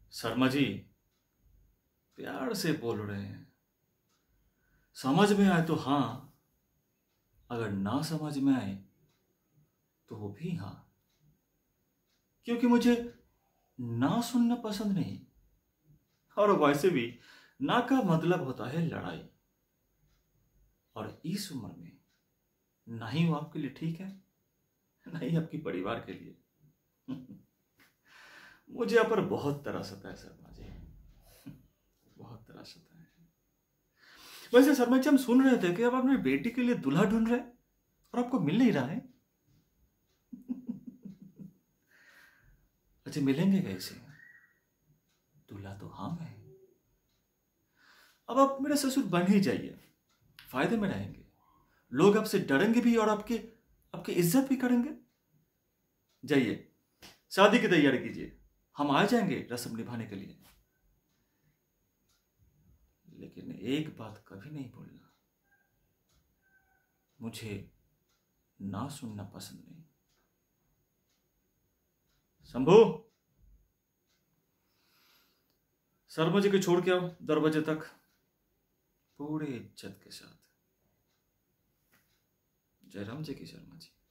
शर्मा जी प्यार से बोल रहे हैं। समझ में आए तो हाँ, अगर ना समझ में आए तो वो भी हाँ, क्योंकि मुझे ना सुनना पसंद नहीं। और वैसे भी ना का मतलब होता है लड़ाई, और इस उम्र में ना ही वो आपके लिए ठीक है, ना ही आपके परिवार के लिए। मुझे यहाँ पर बहुत तरस आता है शर्मा जी, बहुत तरस आता है। वैसे शर्मा जी, हम सुन रहे थे कि अब अपनी बेटी के लिए दूल्हा ढूंढ रहे हैं और आपको मिल नहीं रहा है। अच्छा, मिलेंगे कैसे? दूल्हा तो हम है। अब आप मेरे ससुर बन ही जाइए, फायदे में रहेंगे। लोग आपसे डरेंगे भी और आपकी आपकी इज्जत भी करेंगे। जाइए, शादी की तैयारी कीजिए, हम आ जाएंगे रस्म निभाने के लिए। लेकिन एक बात कभी नहीं भूलना, मुझे ना सुनना पसंद नहीं। शंभू, शर्मा जी को छोड़ के आओ 10 बजे तक, पूरे इज्जत के साथ। जयराम जी की शर्मा जी।